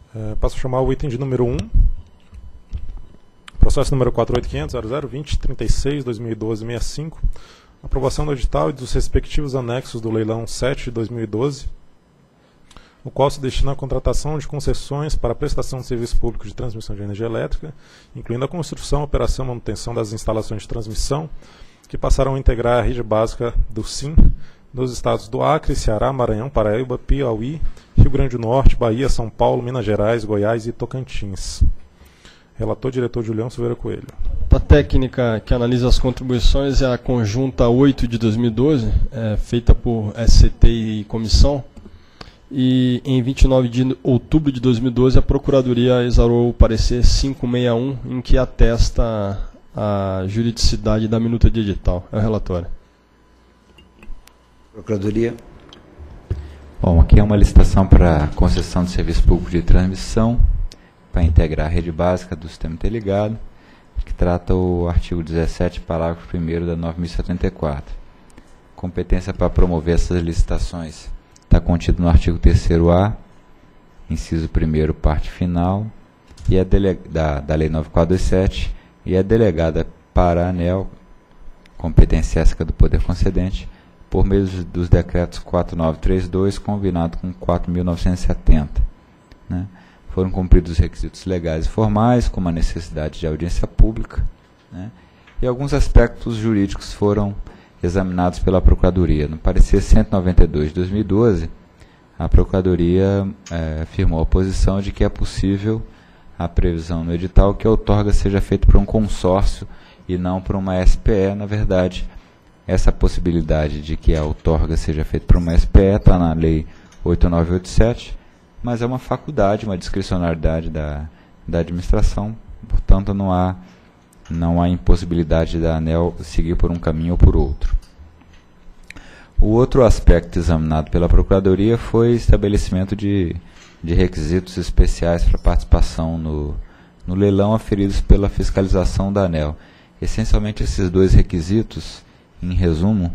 Passo a chamar o item de número 1. Processo número 48500002036-2012-65. Aprovação do edital e dos respectivos anexos do leilão 7 de 2012, o qual se destina à contratação de concessões para a prestação de serviço público de transmissão de energia elétrica, incluindo a construção, operação e manutenção das instalações de transmissão, que passarão a integrar a rede básica do SIM nos estados do Acre, Ceará, Maranhão, Paraíba, Piauí, Rio Grande do Norte, Bahia, São Paulo, Minas Gerais, Goiás e Tocantins. Relator, diretor Julião Silveira Coelho. A técnica que analisa as contribuições é a conjunta 8 de 2012, feita por SCT e comissão. E em 29 de outubro de 2012, a Procuradoria exarou o parecer 561, em que atesta a juridicidade da minuta de edital. É o relatório. Procuradoria. Bom, aqui é uma licitação para concessão de serviço público de transmissão para integrar a rede básica do sistema interligado, que trata o artigo 17, parágrafo 1º da 9.074. Competência para promover essas licitações está contido no artigo 3º-A, inciso 1º, parte final, e da Lei 9427, e é delegada para a ANEEL, competência ética do Poder Concedente, por meio dos decretos 4932, combinado com 4.970. Né? Foram cumpridos os requisitos legais e formais, como a necessidade de audiência pública, né? E alguns aspectos jurídicos foram examinados pela Procuradoria. No parecer 192 de 2012, a Procuradoria afirmou a posição de que é possível a previsão no edital que a outorga seja feita por um consórcio e não por uma SPE. Na verdade, essa possibilidade de que a outorga seja feita por uma SPE está na Lei 8987, mas é uma faculdade, uma discricionariedade da administração, portanto não há impossibilidade da ANEEL seguir por um caminho ou por outro. O outro aspecto examinado pela Procuradoria foi o estabelecimento de requisitos especiais para participação no leilão aferidos pela fiscalização da ANEEL. Essencialmente esses dois requisitos, em resumo,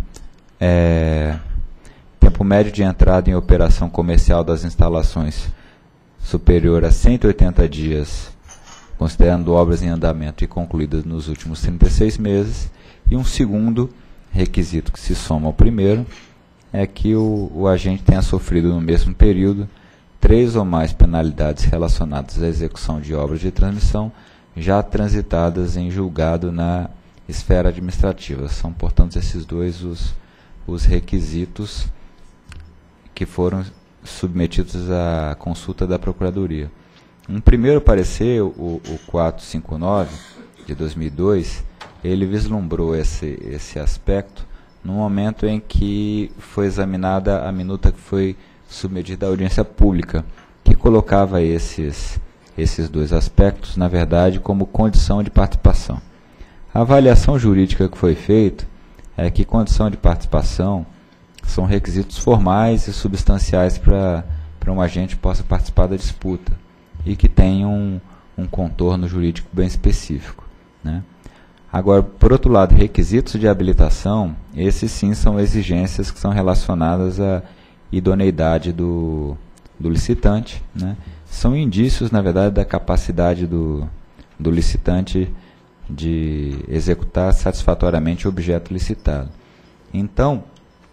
tempo médio de entrada em operação comercial das instalações superior a 180 dias, considerando obras em andamento e concluídas nos últimos 36 meses, e um segundo requisito que se soma ao primeiro é que o agente tenha sofrido no mesmo período 3 ou mais penalidades relacionadas à execução de obras de transmissão já transitadas em julgado na esfera administrativa. São, portanto, esses dois os requisitos que foram submetidos à consulta da Procuradoria. Um primeiro parecer, o 459 de 2002, ele vislumbrou esse aspecto no momento em que foi examinada a minuta que foi submetida à audiência pública, que colocava esses dois aspectos, na verdade, como condição de participação. A avaliação jurídica que foi feita é que condição de participação são requisitos formais e substanciais para um agente possa participar da disputa e que tenham um contorno jurídico bem específico, né? Agora, por outro lado, requisitos de habilitação, esses sim são exigências que são relacionadas à idoneidade do licitante, né? São indícios, na verdade, da capacidade do licitante de executar satisfatoriamente o objeto licitado. Então,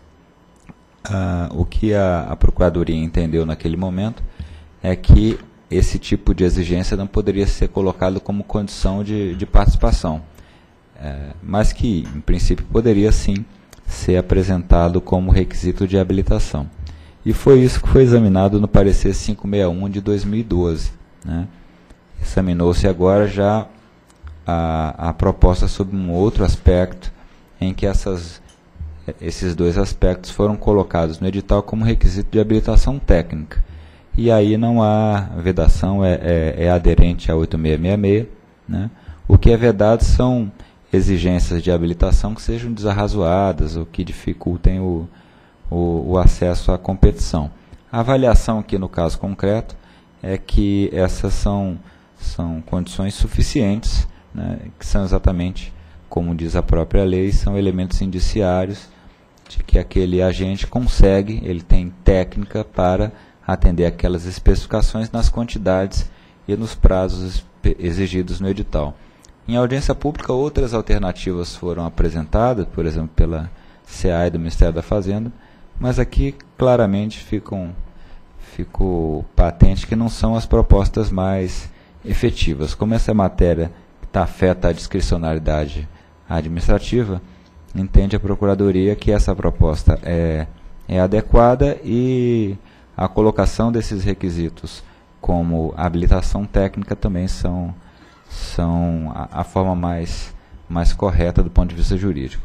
o que a Procuradoria entendeu naquele momento é que esse tipo de exigência não poderia ser colocado como condição de participação, mas que, em princípio, poderia sim ser apresentado como requisito de habilitação. E foi isso que foi examinado no parecer 561 de 2012. Né? Examinou-se agora já a proposta sobre um outro aspecto, em que esses dois aspectos foram colocados no edital como requisito de habilitação técnica. E aí não há vedação, é aderente a 8666. Né? O que é vedado são exigências de habilitação que sejam desarrazoadas ou que dificultem o acesso à competição. A avaliação aqui no caso concreto é que essas são condições suficientes, né, que são exatamente, como diz a própria lei, são elementos indiciários de que aquele agente consegue, ele tem técnica para atender aquelas especificações nas quantidades e nos prazos exigidos no edital. Em audiência pública, outras alternativas foram apresentadas, por exemplo, pela CEA do Ministério da Fazenda, mas aqui claramente ficou patente que não são as propostas mais efetivas. Como essa matéria afeta a discricionariedade administrativa, entende a Procuradoria que essa proposta é adequada e a colocação desses requisitos como habilitação técnica também são a forma mais correta do ponto de vista jurídico.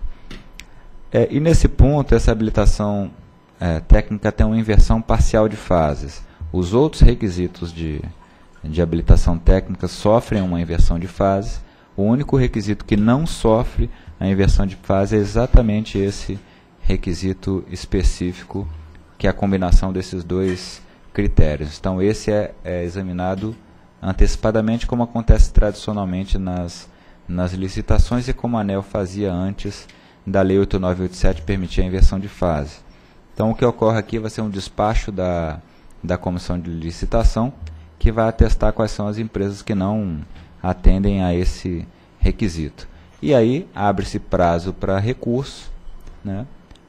E nesse ponto, essa habilitação técnica tem uma inversão parcial de fases. Os outros requisitos de habilitação técnica sofrem uma inversão de fases. O único requisito que não sofre a inversão de fase é exatamente esse requisito específico, que é a combinação desses dois critérios. Então, esse é examinado antecipadamente, como acontece tradicionalmente nas licitações e como a ANEEL fazia antes da Lei 8987 permitir a inversão de fase. Então, o que ocorre aqui vai ser um despacho da Comissão de Licitação, que vai atestar quais são as empresas que não atendem a esse requisito. E aí, abre-se prazo para recurso, né?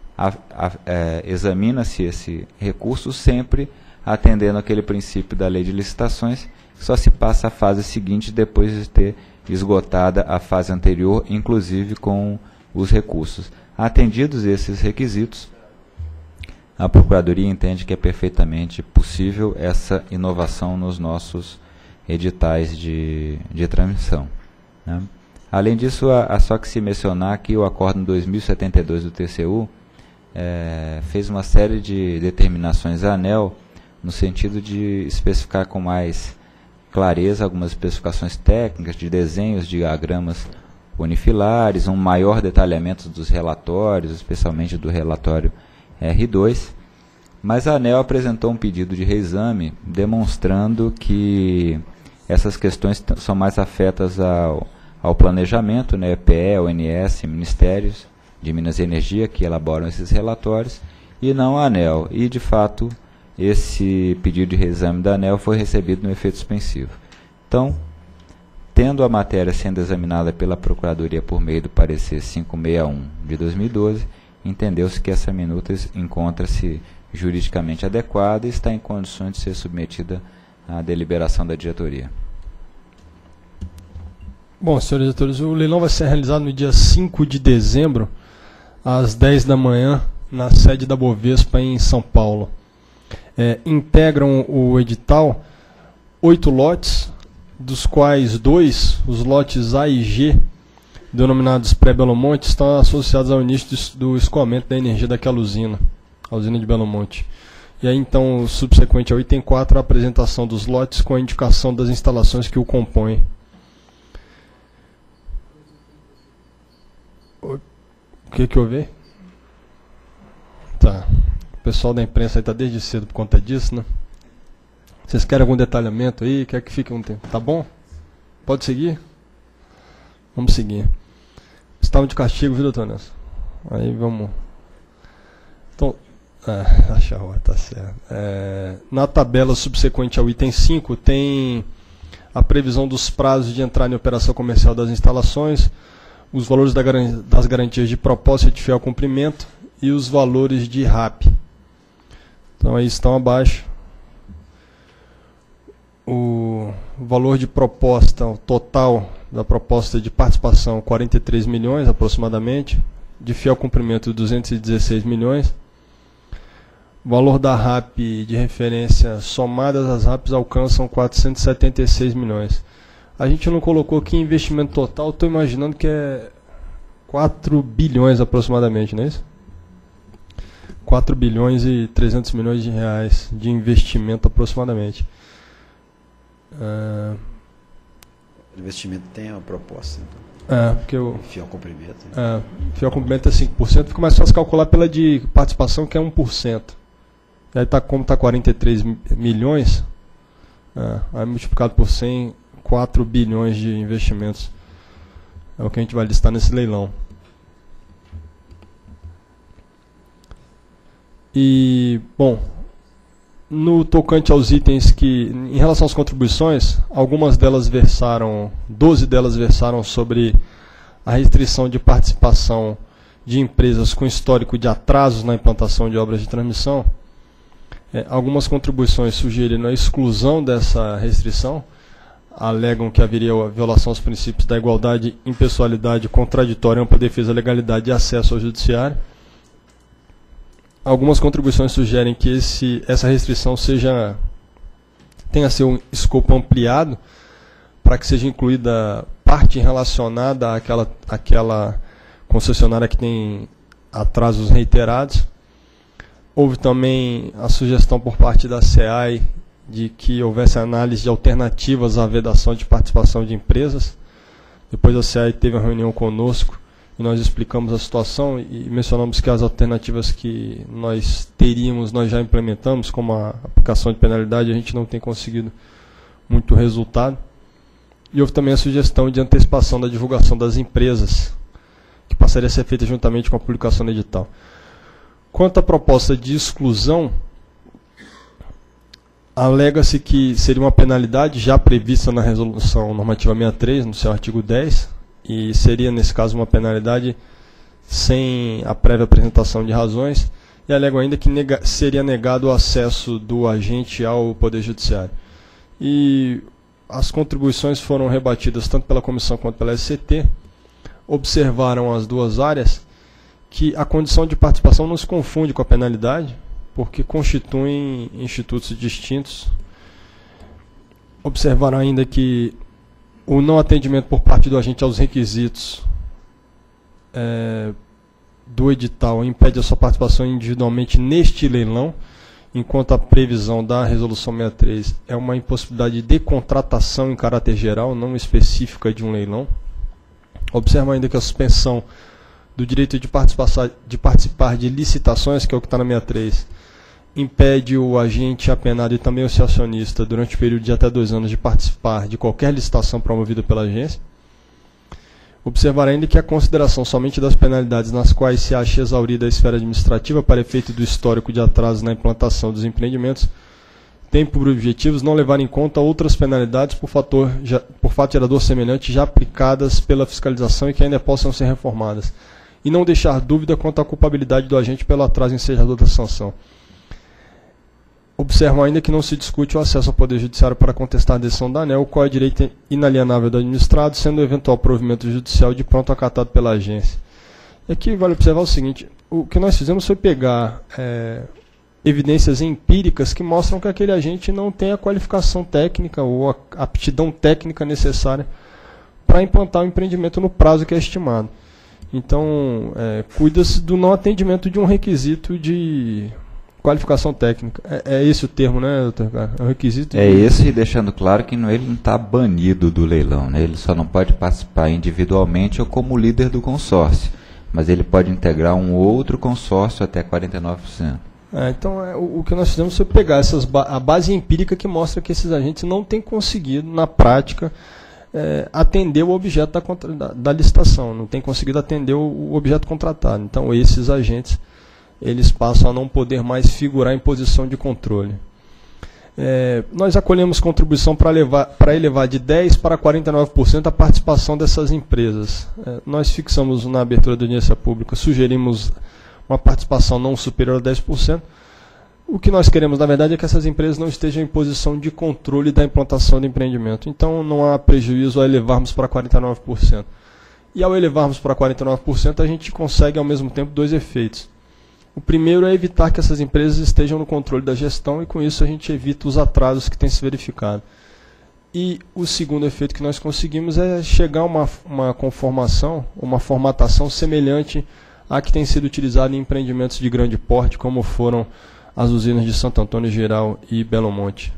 Examina-se esse recurso sempre atendendo aquele princípio da Lei de Licitações, que só se passa a fase seguinte depois de ter esgotada a fase anterior, inclusive com os recursos. Atendidos esses requisitos, a Procuradoria entende que é perfeitamente possível essa inovação nos nossos editais de transmissão, né? Além disso, só que se mencionar que o Acórdão 2072 do TCU fez uma série de determinações à ANEEL no sentido de especificar com mais clareza algumas especificações técnicas de desenhos de diagramas unifilares, um maior detalhamento dos relatórios, especialmente do relatório R2, mas a ANEEL apresentou um pedido de reexame demonstrando que essas questões são mais afetas ao planejamento, né, EPE, ONS, Ministérios de Minas e Energia, que elaboram esses relatórios, e não a ANEEL. E, de fato, esse pedido de reexame da ANEEL foi recebido no efeito suspensivo. Então, tendo a matéria sendo examinada pela Procuradoria por meio do parecer 561 de 2012, entendeu-se que essa minuta encontra-se juridicamente adequada e está em condições de ser submetida à deliberação da diretoria. Bom, senhores diretores, o leilão vai ser realizado no dia 5 de dezembro, às 10 da manhã, na sede da Bovespa, em São Paulo. Integram o edital 8 lotes, dos quais 2, os lotes A e G, denominados pré-Belo Monte, estão associados ao início do escoamento da energia daquela usina, a usina de Belo Monte. E aí, então, o subsequente ao item 4, a apresentação dos lotes com a indicação das instalações que o compõem. O que houve? Tá. O pessoal da imprensa aí está desde cedo por conta disso, né? Vocês querem algum detalhamento aí? Quer que fique um tempo? Tá bom? Pode seguir? Vamos seguir. Estava de castigo, viu, doutor Nelson? Aí vamos. Então, acha a hora, tá certo. Na tabela subsequente ao item 5, tem a previsão dos prazos de entrada em operação comercial das instalações, os valores das garantias de propósito de fiel cumprimento e os valores de RAP. Então, aí estão abaixo. O valor de proposta, o total da proposta de participação, 43 milhões aproximadamente, de fiel cumprimento, 216 milhões. O valor da RAP de referência, somadas as RAPs, alcançam 476 milhões. A gente não colocou aqui investimento total, estou imaginando que é 4 bilhões aproximadamente, não é isso? 4 bilhões e 300 milhões de reais de investimento aproximadamente. O investimento tem uma proposta, então. Porque o fiel cumprimento. Né? Fiel cumprimento é 5%, fica mais fácil calcular pela de participação, que é 1%. Aí como está 43 milhões, aí multiplicado por 100, 4 bilhões de investimentos. É o que a gente vai listar nesse leilão. E, bom, no tocante aos itens que, em relação às contribuições, algumas delas versaram, 12 delas versaram sobre a restrição de participação de empresas com histórico de atrasos na implantação de obras de transmissão. Algumas contribuições sugeriram a exclusão dessa restrição, alegam que haveria a violação aos princípios da igualdade, impessoalidade, contraditória, ampla defesa, legalidade e acesso ao judiciário. Algumas contribuições sugerem que essa restrição tenha seu escopo ampliado para que seja incluída parte relacionada àquela concessionária que tem atrasos reiterados. Houve também a sugestão por parte da SEAI de que houvesse análise de alternativas à vedação de participação de empresas. Depois a SEAI teve uma reunião conosco e nós explicamos a situação e mencionamos que as alternativas que nós teríamos, nós já implementamos, como a aplicação de penalidade, a gente não tem conseguido muito resultado. E houve também a sugestão de antecipação da divulgação das empresas, que passaria a ser feita juntamente com a publicação do edital. Quanto à proposta de exclusão, alega-se que seria uma penalidade já prevista na Resolução Normativa 63, no seu artigo 10, e seria, nesse caso, uma penalidade sem a prévia apresentação de razões, e alegam ainda que seria negado o acesso do agente ao Poder Judiciário. E as contribuições foram rebatidas tanto pela comissão quanto pela SCT, observaram as duas áreas que a condição de participação não se confunde com a penalidade, porque constituem institutos distintos. Observaram ainda que o não atendimento por parte do agente aos requisitos do edital impede a sua participação individualmente neste leilão, enquanto a previsão da Resolução 63 é uma impossibilidade de contratação em caráter geral, não específica de um leilão. Observa ainda que a suspensão do direito de participar de licitações, que é o que está na 63, impede o agente apenado e também o seu acionista, durante o período de até 2 anos, de participar de qualquer licitação promovida pela agência. Observar ainda que a consideração somente das penalidades nas quais se acha exaurida a esfera administrativa para efeito do histórico de atrasos na implantação dos empreendimentos tem por objetivos não levar em conta outras penalidades por fato gerador semelhante já aplicadas pela fiscalização e que ainda possam ser reformadas, e não deixar dúvida quanto à culpabilidade do agente pelo atraso ensejador da sanção. Observam ainda que não se discute o acesso ao Poder Judiciário para contestar a decisão da ANEEL, qual é direito inalienável do administrado, sendo o eventual provimento judicial de pronto acatado pela agência. E aqui vale observar o seguinte: o que nós fizemos foi pegar evidências empíricas que mostram que aquele agente não tem a qualificação técnica ou a aptidão técnica necessária para implantar o empreendimento no prazo que é estimado. Então, cuida-se do não atendimento de um requisito de qualificação técnica. É esse o termo, né, doutor? É um requisito. É esse, e deixando claro que ele não está banido do leilão, né? Ele só não pode participar individualmente ou como líder do consórcio, mas ele pode integrar um outro consórcio até 49%. Então, o que nós fizemos foi pegar a base empírica que mostra que esses agentes não têm conseguido, na prática, atender o objeto da licitação, não têm conseguido atender o objeto contratado. Então, esses agentes eles passam a não poder mais figurar em posição de controle. Nós acolhemos contribuição para elevar de 10% para 49% a participação dessas empresas. Nós fixamos na abertura da audiência pública, sugerimos uma participação não superior a 10%. O que nós queremos, na verdade, é que essas empresas não estejam em posição de controle da implantação do empreendimento. Então, não há prejuízo ao elevarmos para 49%. E ao elevarmos para 49%, a gente consegue, ao mesmo tempo, 2 efeitos. O primeiro é evitar que essas empresas estejam no controle da gestão e, com isso, a gente evita os atrasos que têm se verificado. E o segundo efeito que nós conseguimos é chegar a uma conformação, uma formatação semelhante à que tem sido utilizada em empreendimentos de grande porte, como foram as usinas de Santo Antônio Geral e Belo Monte.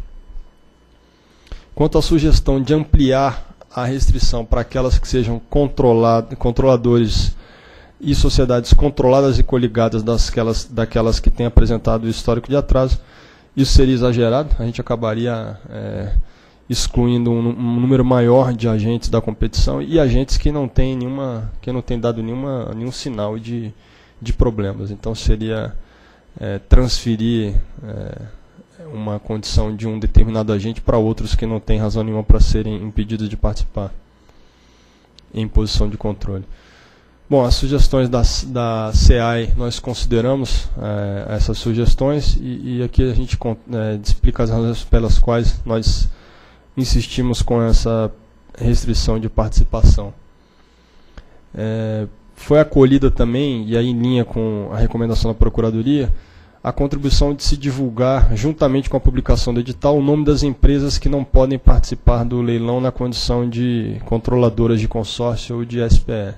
Quanto à sugestão de ampliar a restrição para aquelas que sejam controladores e sociedades controladas e coligadas daquelas que têm apresentado o histórico de atraso, isso seria exagerado. A gente acabaria excluindo um número maior de agentes da competição e agentes que não têm dado nenhum sinal de problemas. Então seria transferir uma condição de um determinado agente para outros que não têm razão nenhuma para serem impedidos de participar em posição de controle. Bom, as sugestões da CEAI, nós consideramos essas sugestões e aqui a gente explica as razões pelas quais nós insistimos com essa restrição de participação. Foi acolhida também, e aí em linha com a recomendação da Procuradoria, a contribuição de se divulgar, juntamente com a publicação do edital, o nome das empresas que não podem participar do leilão na condição de controladoras de consórcio ou de SPE.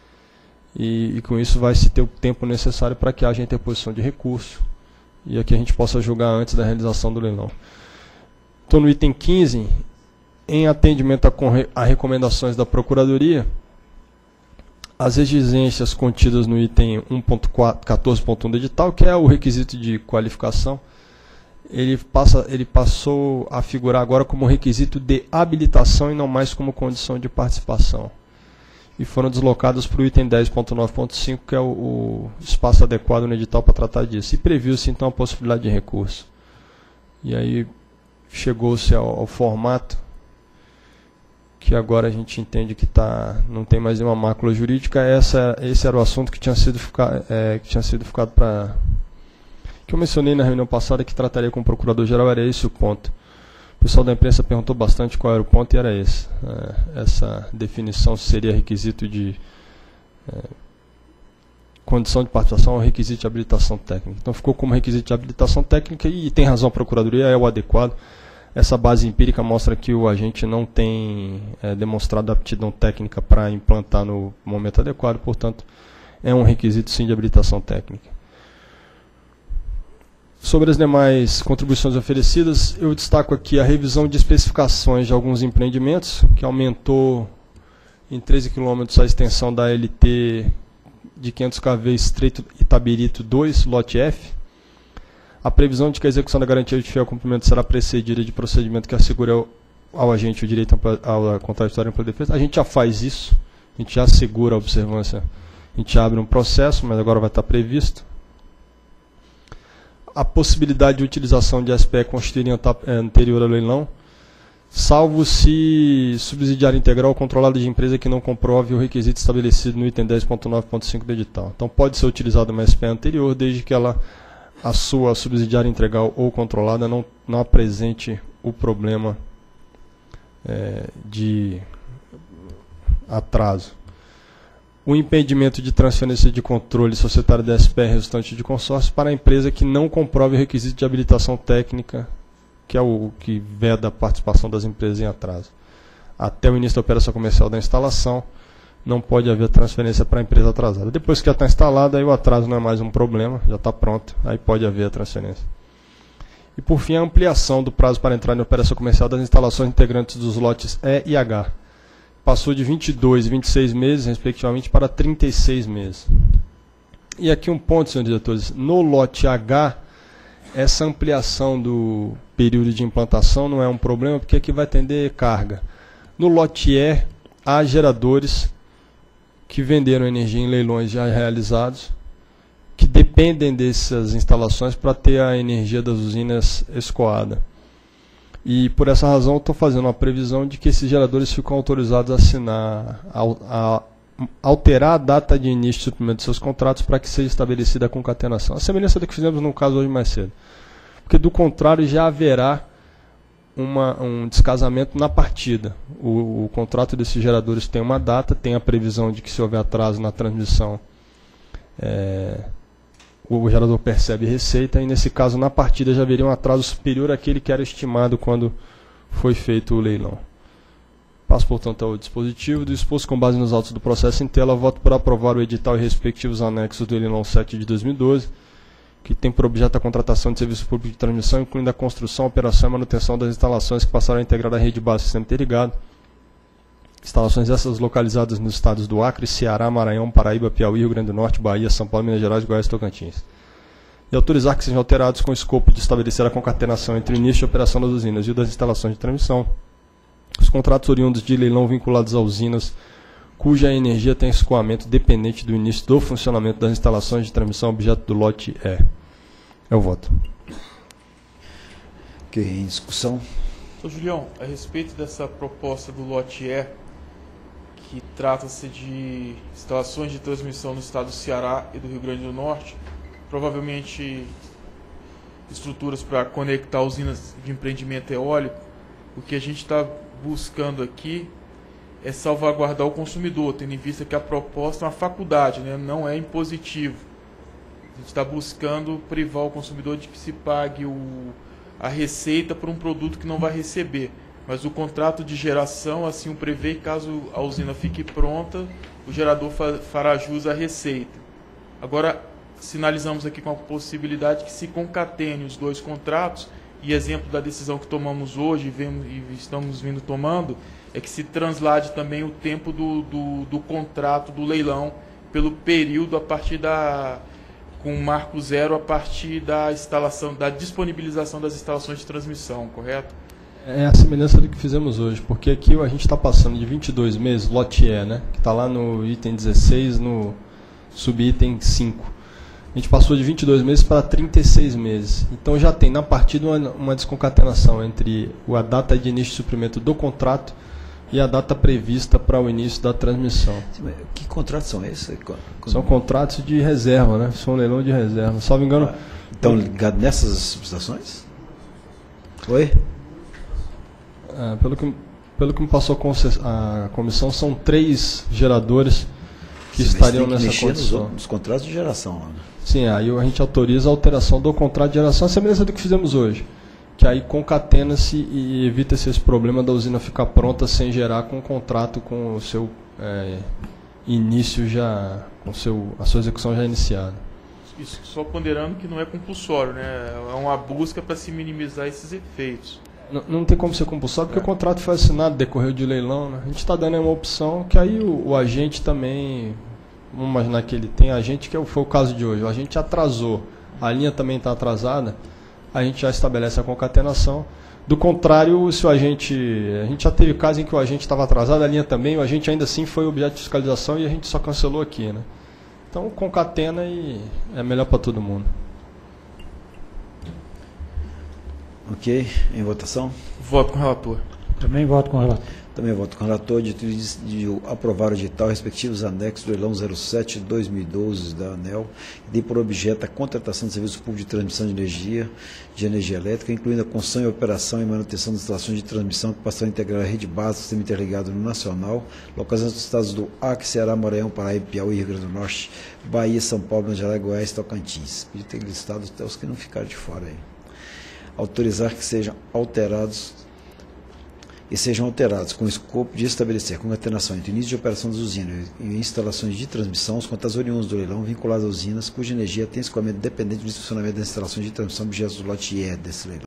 E com isso vai se ter o tempo necessário para que haja interposição de recurso e aqui a gente possa julgar antes da realização do leilão. Estou no item 15, em atendimento a recomendações da Procuradoria, as exigências contidas no item 14.1 do edital, que é o requisito de qualificação, ele passou a figurar agora como requisito de habilitação e não mais como condição de participação. E foram deslocados para o item 10.9.5, que é o espaço adequado no edital para tratar disso. E previu-se, então, a possibilidade de recurso. E aí chegou-se ao formato que agora a gente entende que não tem mais nenhuma mácula jurídica. Esse era o assunto que tinha sido ficado para... que eu mencionei na reunião passada, que trataria com o Procurador-Geral, era esse o ponto. O pessoal da imprensa perguntou bastante qual era o ponto e era esse. Essa definição seria requisito de condição de participação ou requisito de habilitação técnica. Então ficou como requisito de habilitação técnica e tem razão a Procuradoria, é o adequado. Essa base empírica mostra que o agente não tem demonstrado aptidão técnica para implantar no momento adequado, portanto é um requisito sim de habilitação técnica. Sobre as demais contribuições oferecidas, eu destaco aqui a revisão de especificações de alguns empreendimentos, que aumentou em 13 km a extensão da LT de 500 kV Estreito Itabirito 2, lote F. A previsão de que a execução da garantia de fiel cumprimento será precedida de procedimento que assegure ao agente o direito à contraditória e ampla defesa. A gente já faz isso, a gente já assegura a observância, a gente abre um processo, mas agora vai estar previsto. A possibilidade de utilização de SPE constituiria anterior ao leilão, salvo se subsidiária integral ou controlada de empresa que não comprove o requisito estabelecido no item 10.9.5 do edital. Então pode ser utilizada uma SPE anterior, desde que a sua subsidiária integral ou controlada não apresente o problema de atraso. O impedimento de transferência de controle societário da SPE resultante de consórcio para a empresa que não comprove o requisito de habilitação técnica, que é o que veda a participação das empresas em atraso. Até o início da operação comercial da instalação, não pode haver transferência para a empresa atrasada. Depois que já está instalada, aí o atraso não é mais um problema, já está pronto, aí pode haver a transferência. E por fim, a ampliação do prazo para entrar em operação comercial das instalações integrantes dos lotes E e H. Passou de 22 e 26 meses, respectivamente, para 36 meses. E aqui um ponto, senhores diretores. No lote H, essa ampliação do período de implantação não é um problema, porque aqui vai atender carga. No lote E, há geradores que venderam energia em leilões já realizados, que dependem dessas instalações para ter a energia das usinas escoada. E por essa razão eu estou fazendo uma previsão de que esses geradores ficam autorizados a assinar, a alterar a data de início de suprimento de seus contratos para que seja estabelecida a concatenação. A semelhança do que fizemos no caso hoje mais cedo. Porque do contrário já haverá um descasamento na partida. O contrato desses geradores tem uma data, tem a previsão de que se houver atraso na transmissão, o gerador percebe receita, e nesse caso na partida já haveria um atraso superior àquele que era estimado quando foi feito o leilão. Passo, portanto, ao dispositivo. Do exposto com base nos autos do processo em tela, voto por aprovar o edital e respectivos anexos do leilão 7 de 2012, que tem por objeto a contratação de serviço público de transmissão, incluindo a construção, operação e manutenção das instalações que passaram a integrar a rede base do sistema interligado. Instalações essas localizadas nos estados do Acre, Ceará, Maranhão, Paraíba, Piauí, Rio Grande do Norte, Bahia, São Paulo, Minas Gerais, Goiás e Tocantins. E autorizar que sejam alterados com o escopo de estabelecer a concatenação entre o início de operação das usinas e o das instalações de transmissão os contratos oriundos de leilão vinculados a usinas cuja energia tem escoamento dependente do início do funcionamento das instalações de transmissão objeto do lote E. Eu voto. Ok, em discussão. Sr. Julião, a respeito dessa proposta do lote E, que trata-se de instalações de transmissão no estado do Ceará e do Rio Grande do Norte, provavelmente estruturas para conectar usinas de empreendimento eólico, o que a gente está buscando aqui é salvaguardar o consumidor, tendo em vista que a proposta é uma faculdade, né? Não é impositivo. A gente está buscando privar o consumidor de que se pague a receita por um produto que não vai receber. Mas o contrato de geração assim o prevê, caso a usina fique pronta, o gerador fará jus à receita. Agora, sinalizamos aqui com a possibilidade que se concatene os dois contratos, e exemplo da decisão que tomamos hoje e estamos vindo tomando, é que se translade também o tempo do contrato do leilão pelo período a partir com marco zero a partir da instalação, da disponibilização das instalações de transmissão, correto? É a semelhança do que fizemos hoje, porque aqui a gente está passando de 22 meses, lote E, né, que está lá no item 16, no subitem 5. A gente passou de 22 meses para 36 meses. Então já tem, na partida, uma desconcatenação entre a data de início de suprimento do contrato e a data prevista para o início da transmissão. Que contratos são esses? São contratos de reserva, né? São leilão de reserva. Salvo engano. Estão ligados nessas subestações? Oi? Pelo que me passou a comissão, são 3 geradores que estariam nessa condição. Nos contratos de geração lá, né? Sim, aí a gente autoriza a alteração do contrato de geração, a semelhança do que fizemos hoje. Que aí concatena-se e evita-se esse problema da usina ficar pronta sem gerar com o contrato com o seu início já, a sua execução já iniciada. Isso, só ponderando que não é compulsório, né? É uma busca para se minimizar esses efeitos. Não tem como ser compulsório, porque o contrato foi assinado, decorreu de leilão, né? A gente está dando uma opção que aí o agente também, vamos imaginar que ele tem agente, que foi o caso de hoje, o agente atrasou, a linha também está atrasada, a gente já estabelece a concatenação. Do contrário, se a gente já teve caso em que o agente estava atrasado, a linha também, o agente ainda assim foi objeto de fiscalização e a gente só cancelou aqui, né? Então concatena e é melhor para todo mundo. Ok, em votação? Voto com o relator. Também voto com o relator. Também voto com o relator de aprovar o edital respectivos anexos do leilão 07/2012 da ANEEL, que tem por objeto a contratação de serviços públicos de transmissão de energia elétrica, incluindo a construção e operação e manutenção das instalações de transmissão que passarão a integrar a rede básica do sistema interligado no nacional, localizados nos estados do Acre, Ceará, Maranhão, Paraíba, Piauí, Rio Grande do Norte, Bahia, São Paulo, Minas Gerais, Goiás e Tocantins. Podia ter listado até os que não ficaram de fora aí. Autorizar que sejam alterados com o escopo de estabelecer concatenação entre o início de operação das usinas e instalações de transmissão, os contratos oriundos do leilão vinculados a usinas cuja energia tem escoamento dependente do funcionamento das instalações de transmissão objetos do lote E desse leilão.